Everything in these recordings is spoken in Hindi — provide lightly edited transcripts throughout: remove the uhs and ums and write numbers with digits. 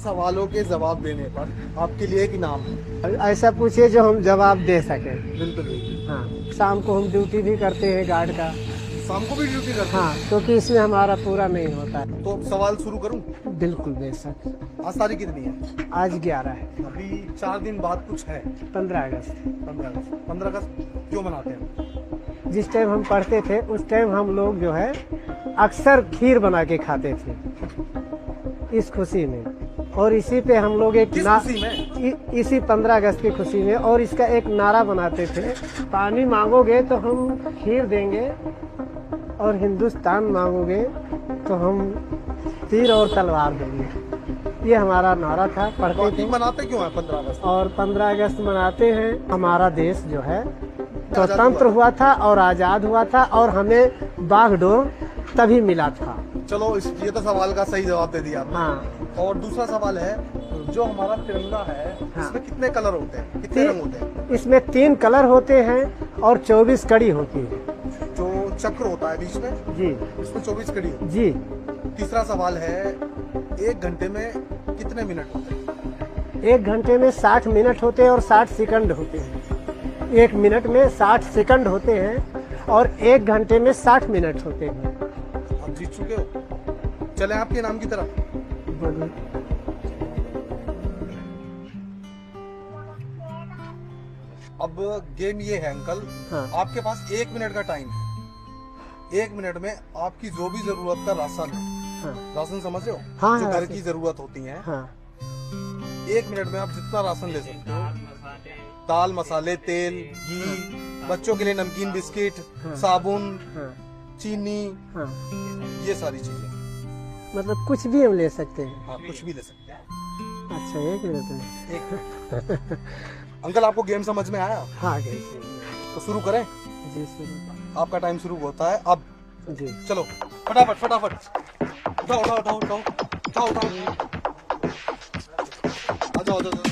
सवालों के जवाब देने पर आपके लिए एक इनाम है। ऐसा पूछिए जो हम जवाब दे सके। बिल्कुल बिल्कुल। हाँ, शाम को हम ड्यूटी भी करते हैं गार्ड का। शाम को भी ड्यूटी करते हैं? हाँ, क्योंकि इसमें हमारा पूरा नहीं होता है। तो सवाल शुरू करूं? बिल्कुल बेशक। आज तारीख कितनी है? आज 11 है। अभी 4 दिन बाद कुछ है। 15 अगस्त। 15 अगस्त क्यों मनाते हैं? जिस टाइम हम पढ़ते थे उस टाइम हम लोग जो है अक्सर खीर बना के खाते थे इस खुशी में, और इसी पे हम लोग एक खुशी में? इसी 15 अगस्त की खुशी में, और इसका एक नारा बनाते थे, पानी मांगोगे तो हम खीर देंगे और हिंदुस्तान मांगोगे तो हम तीर और तलवार देंगे। ये हमारा नारा था। पढ़ते थे। मनाते क्यों हैं 15 अगस्त? और 15 अगस्त मनाते हैं, हमारा देश जो है स्वतंत्र हुआ था और आजाद हुआ था, और हमें बागडोर तभी मिला था। चलो ये तो सवाल का सही जवाब दे दिया आपने। हाँ। और दूसरा सवाल है, जो हमारा तिरंगा है, हाँ। इसमें कितने कलर होते हैं, कितने रंग होते हैं? इसमें 3 कलर होते हैं और 24 कड़ी होती है। जो चक्र होता है बीच में जी, इसमें 24 कड़ी होती जी। है। तीसरा सवाल है, 1 घंटे में कितने मिनट होते हैं? 1 घंटे में 60 मिनट होते हैं और 60 सेकंड होते हैं। 1 मिनट में 60 सेकंड होते हैं और 1 घंटे में 60 मिनट होते हैं। आप जीत चुके हो। चले आपके नाम की तरफ। अब गेम ये है अंकल। हाँ। आपके पास 1 मिनट का टाइम है। 1 मिनट में आपकी जो भी जरूरत का राशन है, हाँ। राशन समझ रहे हो? हाँ, जो हाँ, घर की जरूरत होती है, हाँ। 1 मिनट में आप जितना राशन ले सकते हो, दाल मसाले तेल घी, बच्चों के लिए नमकीन बिस्किट, हाँ। साबुन, हाँ। चीनी, हाँ। ये सारी चीजें। मतलब कुछ भी हम ले सकते हैं। हाँ, कुछ भी ले सकते हैं। अच्छा, 1 मिनट में। अंकल आपको गेम समझ में आया? हाँ, गई। तो शुरू करें? जी, शुरू। आपका टाइम शुरू होता है अब। जी। चलो फटाफट फटाफट। उठाओ उठाओ उठाओ उठाओ उठाओ उठाओ। आ जाओ आ जाओ।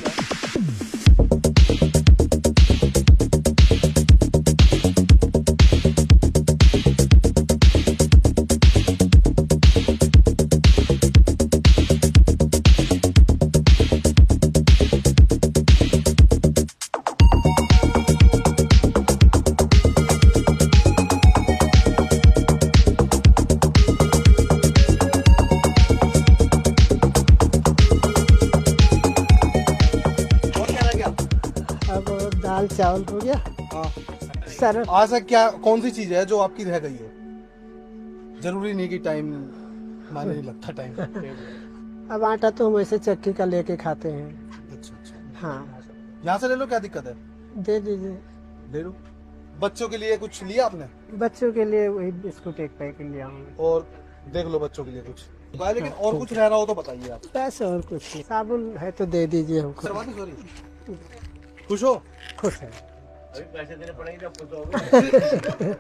दाल चावल हो गया। हाँ सर, आज क्या कौन सी चीज है जो आपकी रह गई हो? जरूरी नहीं कि टाइम माने नहीं लगता टाइम। अब आटा तो हम ऐसे चक्की का लेके खाते हैं। अच्छा अच्छा। हाँ, यहाँ से ले लो, क्या दिक्कत है? दे दीजिए। ले लो। बच्चों के लिए कुछ लिया आपने? बच्चों के लिए वही बिस्कुट एक पैकेट लिया हूँ। और देख लो बच्चों के लिए कुछ। लेकिन और कुछ रह रहा हो तो बताइए आप। पैसे और कुछ नहीं। साबुन है तो दे दीजिए हमको। सॉरी। खुश हो? खुश है। अभी पैसे देने पड़ेंगे जब खुश होगे।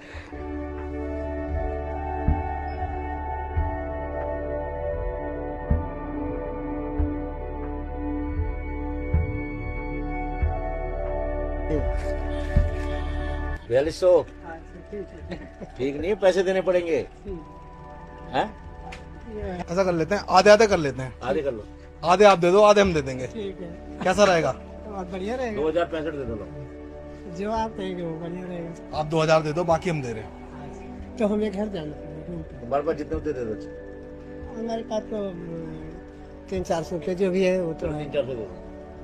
ठीक नहीं, पैसे देने पड़ेंगे। हैं? ऐसा कर लेते हैं, आधे आधे कर लेते हैं। आधे कर लो। आधे आप दे दो, आधे हम दे देंगे। ठीक है, कैसा रहेगा? बहुत बढ़िया रहेगा। 2065 दे दो लो। जो आप कहेंगे वो बढ़िया रहेगा। आप 2000 दे दो, बाकी हम दे रहे हैं। तो हमें घर जाना है। हमारे पास जितने होते दे दो। हमारे पास तो 300-400 रुपये जो भी है वो तो है। 300-400 दे दो।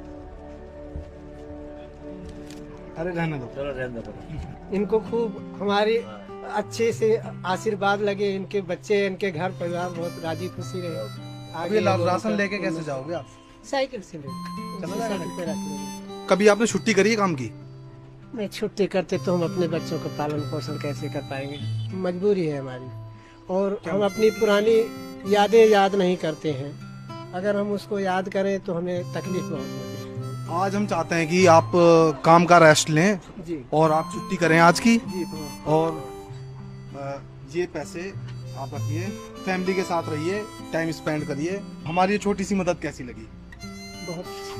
अरे रहने दो। चलो रहने दो। इनको खूब हमारी अच्छे से आशीर्वाद लगे, इनके बच्चे इनके घर परिवार बहुत राजी खुशी रहे। अभी राशन लेके कैसे जाओगे आप? साइकिल से ले, साइकिल पे रख लेंगे। कभी आपने छुट्टी करी है काम की? नहीं, छुट्टी करते तो हम अपने बच्चों का पालन पोषण कैसे कर पाएंगे? मजबूरी है हमारी, और हम अपनी पुरानी यादें याद नहीं करते हैं। अगर हम उसको याद करें तो हमें तकलीफ बहुत होती है। आज हम चाहते हैं कि आप काम का रेस्ट लें जी और आप छुट्टी करें आज की। जी। और ये पैसे आप रखिए, फैमिली के साथ रहिए, टाइम स्पेंड करिए। हमारी ये छोटी सी मदद कैसी लगी? बहुत।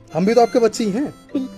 हम भी तो आपके बच्चे ही हैं।